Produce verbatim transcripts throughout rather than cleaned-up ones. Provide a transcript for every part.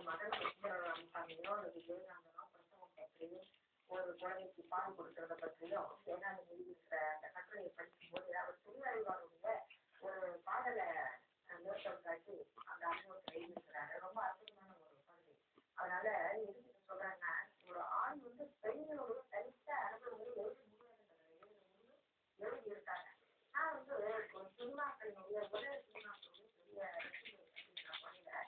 ஒரு குழந்தைக்கு பால் கொடுக்கறத பற்றியும் வேளாண் இருக்கிற அந்த கட்டுரையை படிக்கும் போது அவர் திருவள்ளுவருடைய ஒரு பாடலை மேற்கொண்டாக்கி அந்த அனுபவத்தை எழுதியிருக்கிறாரு. ரொம்ப அற்புதமான ஒரு பகுதி. அதனால எதுக்கு சொல்றேன்னா, ஒரு ஆண் வந்து பெண்களோட தனித்த அனுபவங்கள் எழுதி எழுதி இருக்காங்க. நான் வந்து ஒரு சினிமாக்களினுடைய ஒரே சினிமாக்களுடைய பெரிய பணியில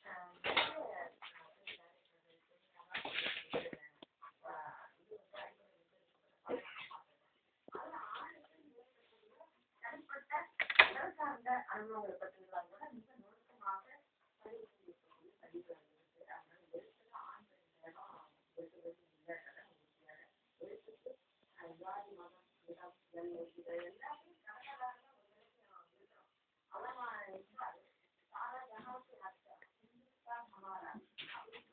சார்ந்த அனுபவங்களை பற்றி கூட மிக நுணுக்கமாக பதிவு செய்யக்கூடிய பதிவு இருக்கு. அதனால எழுத்துல ஆண் பெண் எழுத்துக்கு ஜாதி மதம் இடம் எல்லை இதை எல்லாமே கலந்ததாக இருக்கிறோம். அவன் இருந்தாரு சாரா ஜனாவுக்கு ஹிந்துஸ்தான் ஹமாரா அப்படின்னு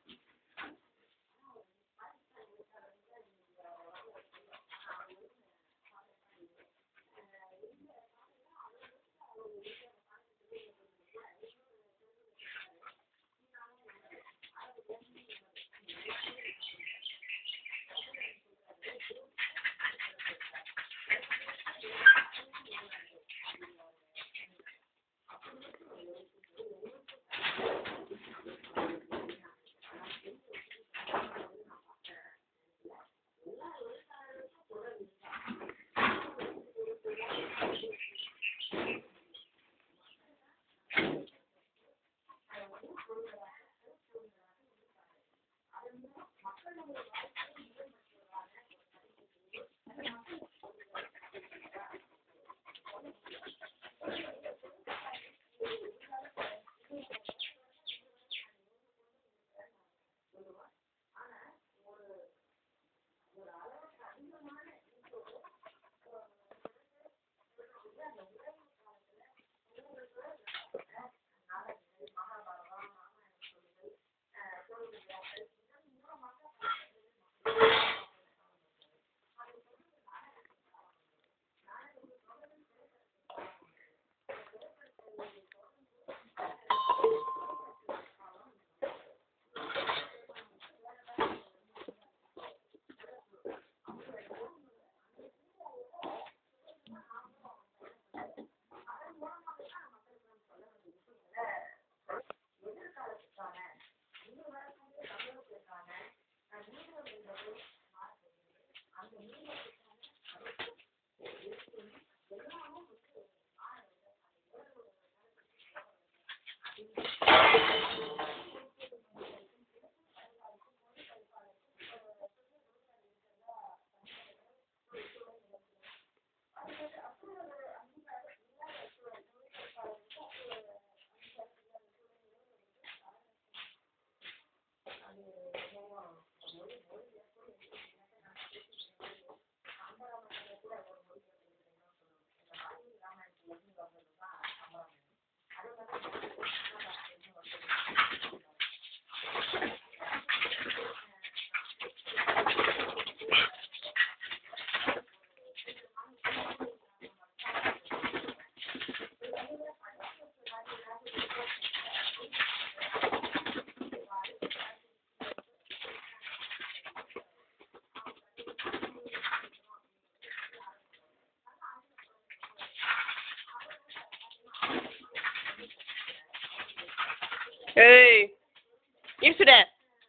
Hey, it's that.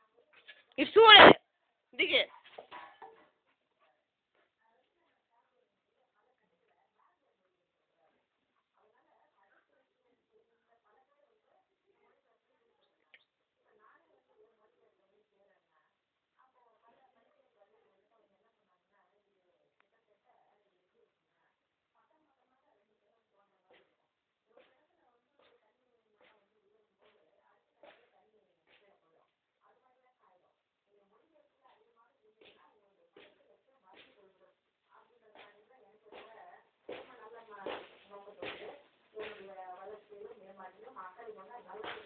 It's two of that. Dig it. வளர்ச்சியிலும் மேம்பாட்டிலும் மக்கள்